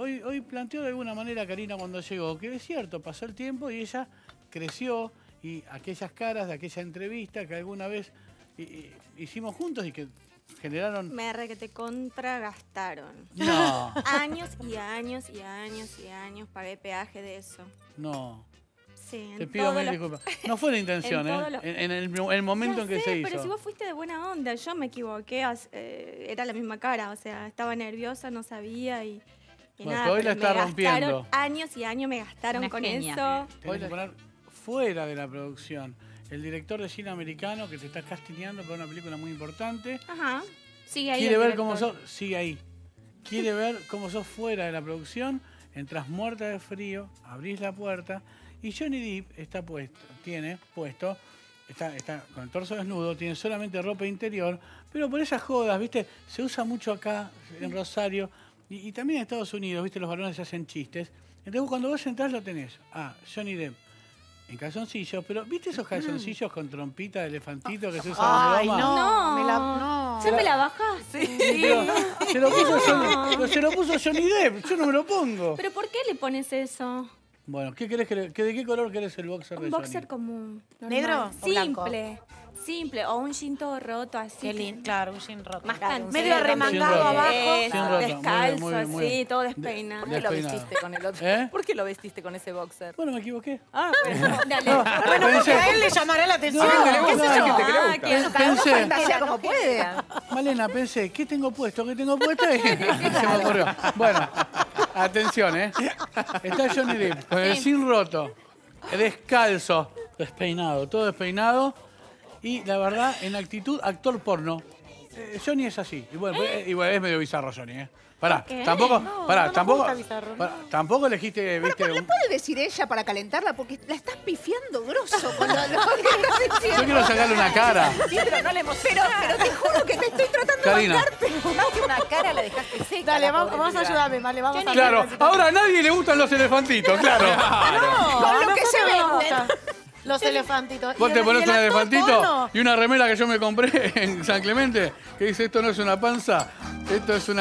hoy planteó de alguna manera Karina cuando llegó, que es cierto, pasó el tiempo y ella creció y aquellas caras de aquella entrevista que alguna vez hicimos juntos y que generaron... Me re que te contragastaron. No. Años y años y años y años pagué peaje de eso. No. Sí, Te pido mil disculpas. No fue la intención, en en el momento en que se hizo. Pero si vos fuiste de buena onda, yo me equivoqué, era la misma cara, o sea, estaba nerviosa, no sabía y Bueno, nada. pero hoy la me está gastaron rompiendo. años y años me gastaron Una con genia. eso. Tienes que poner fuera de la producción. El director de cine americano que te está castineando para una película muy importante. Ajá. Sigue ahí. Quiere el ver cómo director. sos, sigue ahí. Quiere ver cómo sos fuera de la producción, entras muerta de frío, abrís la puerta y Johnny Depp está con el torso desnudo, tiene solamente ropa interior, pero por esas jodas, ¿viste? Se usa mucho acá en Rosario y también en Estados Unidos, ¿viste? Los varones hacen chistes. Entonces cuando vos entrás lo tenés. Johnny Depp. En calzoncillos, pero ¿viste esos calzoncillos con trompita de elefantito que se usan Ay, en broma? no. ¿Ya me la bajaste? Sí, pero se lo puso Johnny Depp, yo no me lo pongo. ¿Pero por qué le pones eso? Bueno, ¿qué querés ¿de qué color querés el boxer de Un Johnny? boxer común. normal. ¿Negro o blanco? Simple. O un jean todo roto, así. Qué lindo. Claro, un jean roto. Más Claro, canchero. medio remangado roto. abajo. Sin roto. Descalzo, Muy bien, muy bien. así, todo despeinado. ¿Por qué lo Despeinado. vestiste con el otro? ¿Eh? ¿Por qué lo vestiste con ese boxer? Bueno, me equivoqué. Ah, bueno. Dale. Bueno, porque Pensé- a él le llamará la atención. No, ¿Qué sé no, yo? no. gente que le gusta. que Cada uno Pensé- fantasea como puede. Malena, pensé, ¿qué tengo puesto? ¿Qué tengo puesto? Y se me ocurrió. Bueno, atención, Está Johnny Depp con el jean roto, descalzo, despeinado, todo despeinado. Y la verdad, en actitud, actor porno. Johnny es así. Y bueno, es medio bizarro Johnny, Pará, ¿Qué? tampoco, no me gusta bizarro, pará, tampoco elegiste, Bueno, viste, pero ¿le puede decir ella para calentarla? Porque la estás pifiando grosso con lo que estás yo diciendo. quiero sacarle una cara. Sí, pero no le emocionó. Pero te juro que te estoy tratando Karina. de bancarte. Más que una cara la dejaste seca. Dale, la vamos pobre a piba. ayudarme, vale, vamos a Claro, ahora a nadie le gustan los elefantitos, claro. Con lo que se venden. Los elefantitos. Vos Y te el- pones y el un actor elefantito porno. y una remera que yo me compré en San Clemente que dice esto no es una panza, esto es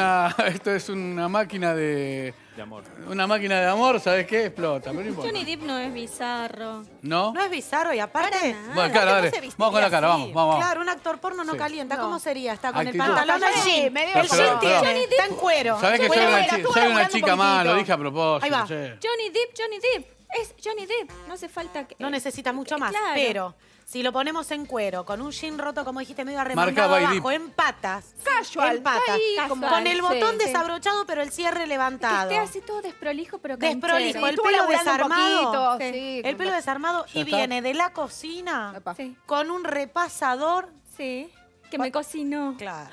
una máquina de amor. Una máquina de amor, ¿sabes qué? Explota, pero no importa. Johnny Depp no es bizarro. ¿No? No es bizarro y aparte... Bueno, claro, dale. Vamos con la cara, vamos. Claro, un actor porno no Sí. calienta. ¿Cómo sería? Está con Actitud. el pantalón al Sí, jean. medio El jean pero- tiene, está en cuero. ¿Sabés que Bueno, soy bueno, estuvo una laburando chica un más? poquito. Lo dije a propósito. Ahí va. che. Johnny Depp. Es Johnny Depp. No hace falta que... No necesita mucho más, Claro. pero si lo ponemos en cuero, con un jean roto, como dijiste, medio Marca arremangado by abajo, Deep. en patas. Casual, En patas. ahí, Con casual, el sí, botón sí. desabrochado, pero el cierre levantado. Que esté así todo desprolijo, pero Desprolijo, canchero. el Estuvo pelo laburando un desarmado. poquito, sí. El pelo desarmado ¿Ya y está? viene de la cocina Epa. Sí, con un repasador. sí. Que me cocinó. Claro.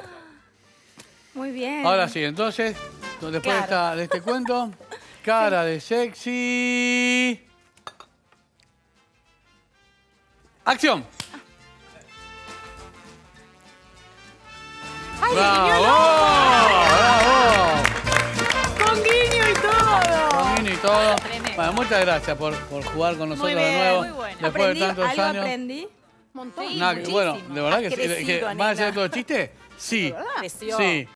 Muy bien. Ahora sí, entonces, después de este cuento, cara de sexy. ¡Acción! ¡Ay, ¡Bravo! guiño, ¡Bravo! con guiño y todo! Con Nini y todo. Tremendo. Bueno, muchas gracias por jugar con nosotros bien, de nuevo. muy bueno. Después Aprendí, de tantos algo años. aprendí. Montón. Sí, Nada, muchísimo. bueno, de verdad Has que crecido, ¿van a hacer nena. todo chiste? Sí. Creció. Sí.